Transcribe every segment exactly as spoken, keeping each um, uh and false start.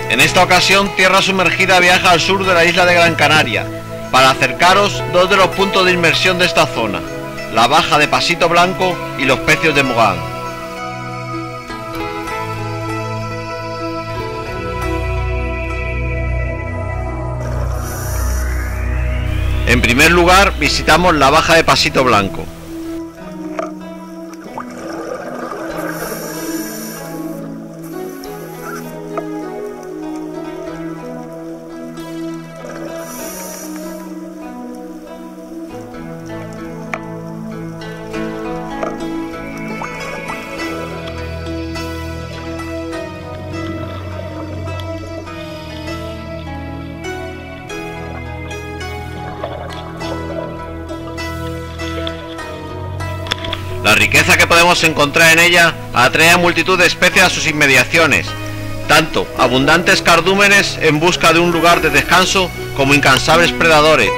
En esta ocasión, Tierra Sumergida viaja al sur de la isla de Gran Canaria para acercaros dos de los puntos de inmersión de esta zona, la baja de Pasito Blanco y los pecios de Mogán. En primer lugar, visitamos la baja de Pasito Blanco. La riqueza que podemos encontrar en ella atrae a multitud de especies a sus inmediaciones, tanto abundantes cardúmenes en busca de un lugar de descanso como incansables predadores.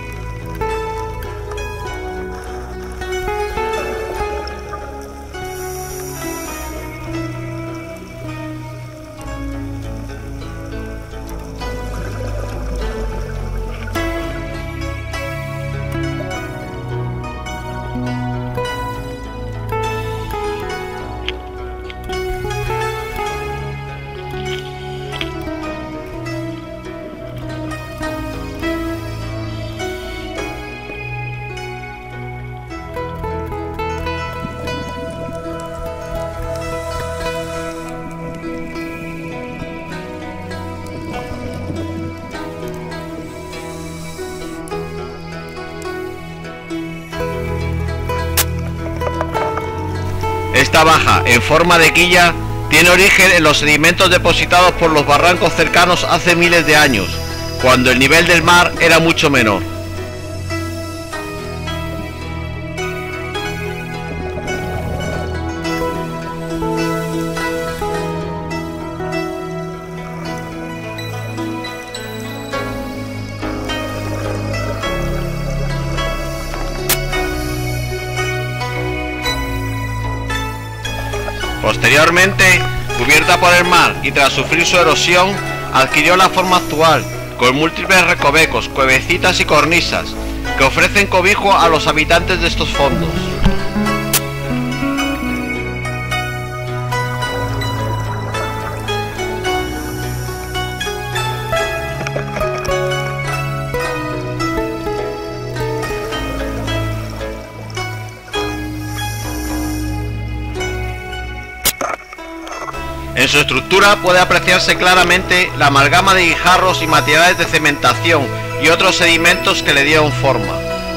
Esta baja, en forma de quilla, tiene origen en los sedimentos depositados por los barrancos cercanos hace miles de años, cuando el nivel del mar era mucho menor. Posteriormente, cubierta por el mar y tras sufrir su erosión, adquirió la forma actual, con múltiples recovecos, cuevecitas y cornisas, que ofrecen cobijo a los habitantes de estos fondos. En su estructura puede apreciarse claramente la amalgama de guijarros y materiales de cementación y otros sedimentos que le dieron forma.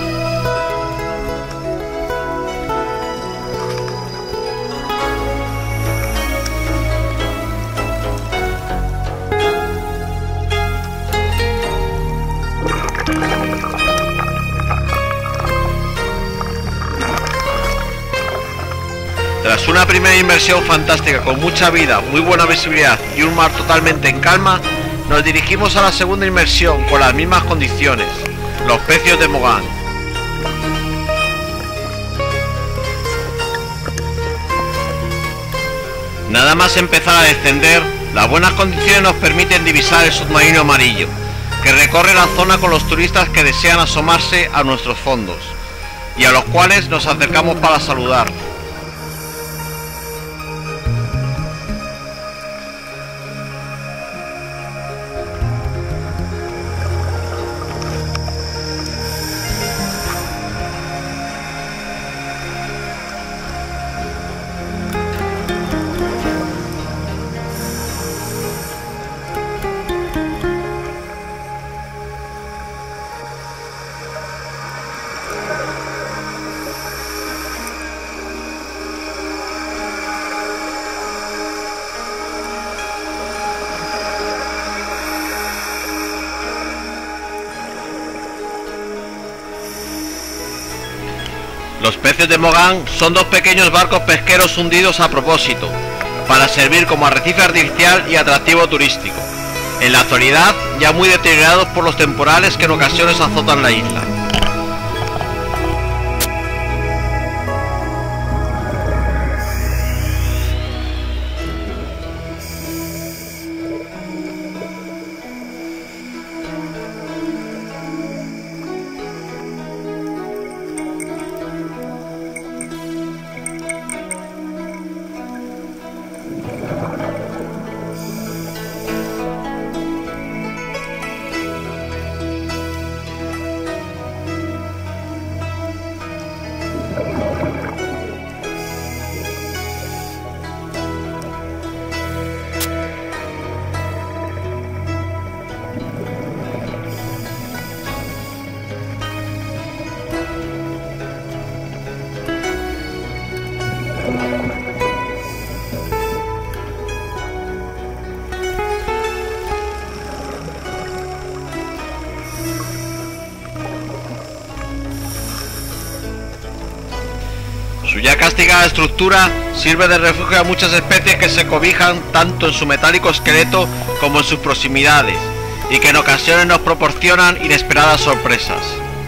Tras una primera inmersión fantástica con mucha vida, muy buena visibilidad y un mar totalmente en calma, nos dirigimos a la segunda inmersión con las mismas condiciones, los pecios de Mogán. Nada más empezar a descender, las buenas condiciones nos permiten divisar el submarino amarillo, que recorre la zona con los turistas que desean asomarse a nuestros fondos, y a los cuales nos acercamos para saludar. Los pecios de Mogán son dos pequeños barcos pesqueros hundidos a propósito, para servir como arrecife artificial y atractivo turístico. En la actualidad, ya muy deteriorados por los temporales que en ocasiones azotan la isla. cuya castigada estructura sirve de refugio a muchas especies que se cobijan tanto en su metálico esqueleto como en sus proximidades, y que en ocasiones nos proporcionan inesperadas sorpresas.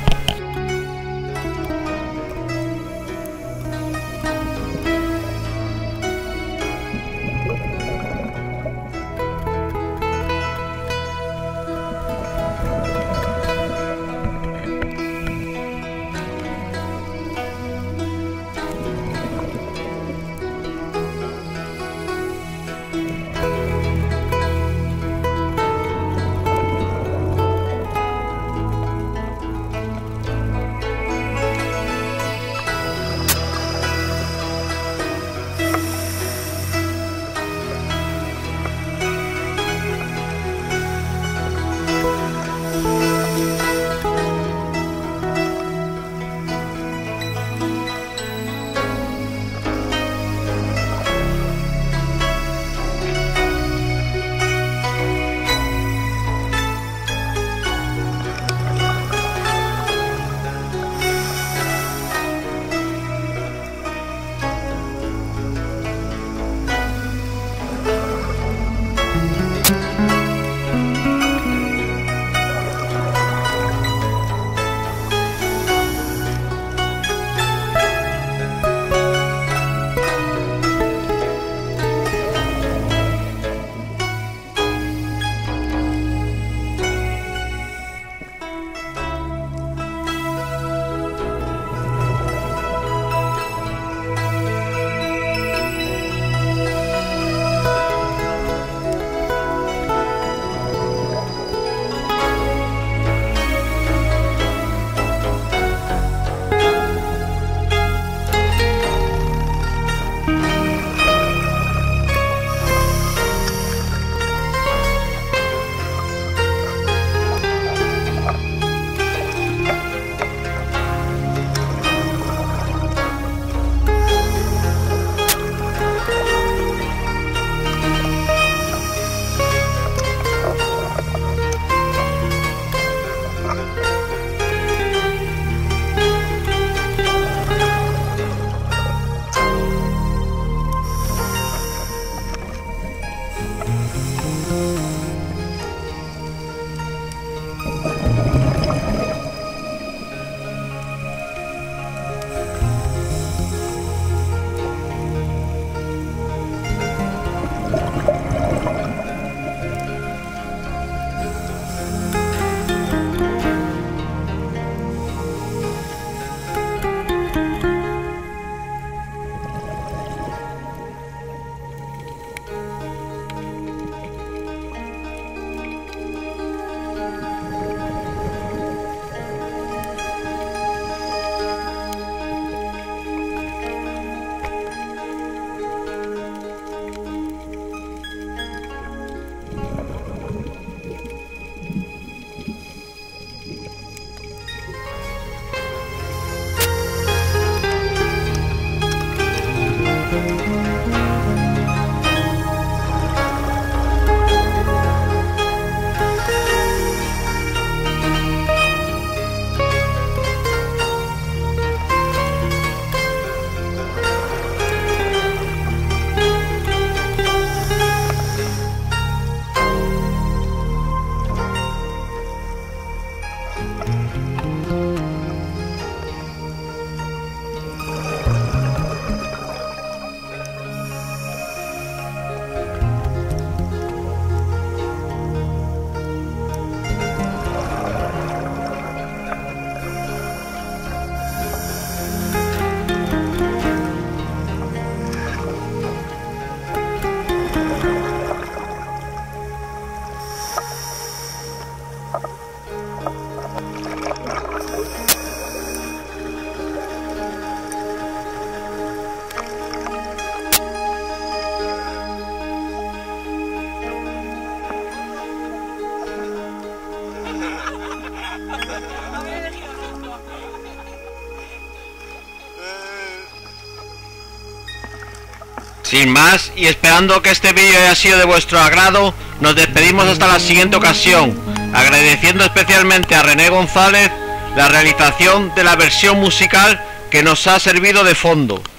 Sin más, y esperando que este vídeo haya sido de vuestro agrado, nos despedimos hasta la siguiente ocasión, agradeciendo especialmente a René González la realización de la versión musical que nos ha servido de fondo.